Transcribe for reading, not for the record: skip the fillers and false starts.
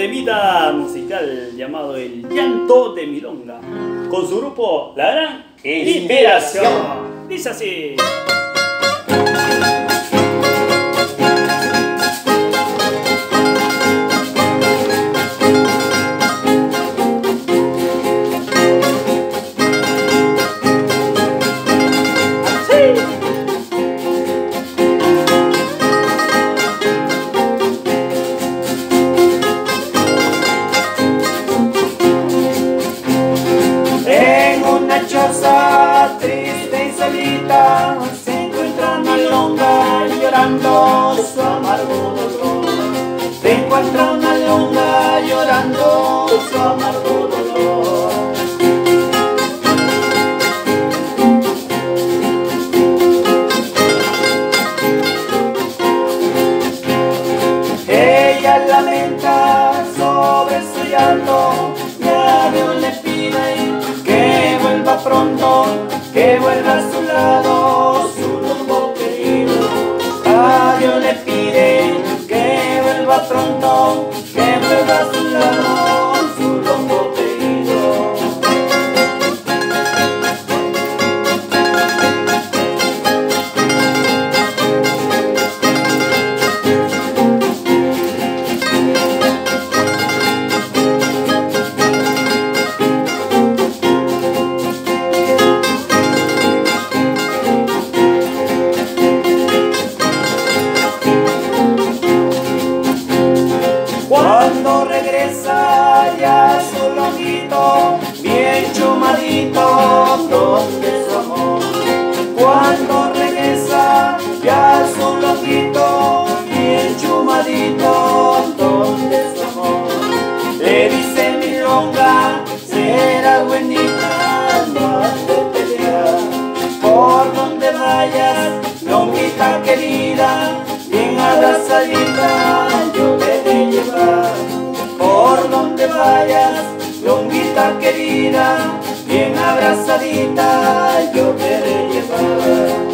temita musical llamado El Llanto de Milonga, con su grupo La Gran Inspiración. Dice así. Choza triste y solita se encuentra una longa llorando su amargo dolor. Se encuentra una longa llorando su amargo dolor. Ella lamenta sobre su llanto, ya Dios le pide que vuelva pronto, que vuelva a su lado su rumbo querido. A Dios le pide que vuelva pronto, que vuelva a su lado su rumbo querido. Cuando regresa ya su longuito, bien chumadito, donde su amor. Cuando regresa ya su longuito, bien chumadito, donde su amor. Le dice Milonga, será buenita, no has de pelear. Por donde vayas, longuita querida, bien abrazadita, yo te de llevar. Por donde vayas, longuita querida, bien abrazadita, yo te de llevar.